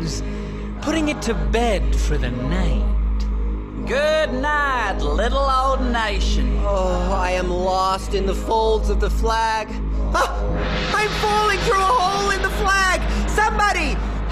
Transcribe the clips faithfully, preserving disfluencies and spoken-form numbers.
blues, putting it to bed for the night. Good night, little old nation. Oh, I am lost in the folds of the flag. Ah, I'm falling through a hole in the flag! Somebody,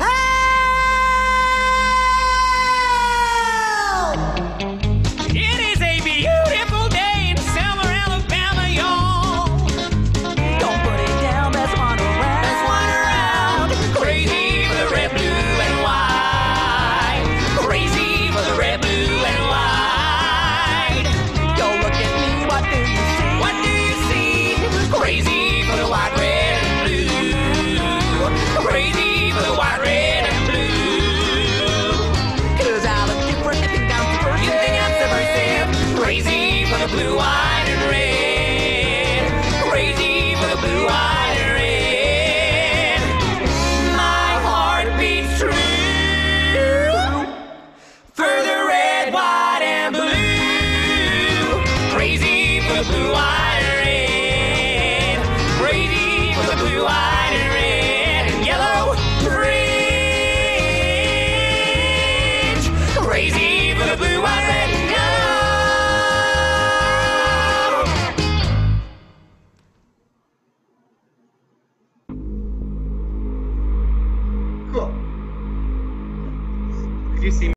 help! It is a beautiful day in Selma, Alabama, y'all. Don't put it down, let's wander around. Let's wander around. Crazy for the red, blue, and white. Crazy for the red, blue, and white. Yo, look at me, what do you see? What do you see? Crazy for the white, red, and blue. Crazy for the white, red, and blue. Cause I look different, you think I'm subversive. You think I'm subversive? Crazy for the blue, white, and red. Crazy for the blue, white, and red. My heart beats true for the red, white, and blue. Crazy for the blue, white, and red. Crazy for the blue, white, and red. And yellow, orange. Crazy for the blue, white, red, and yellow. Cool. Could you see me?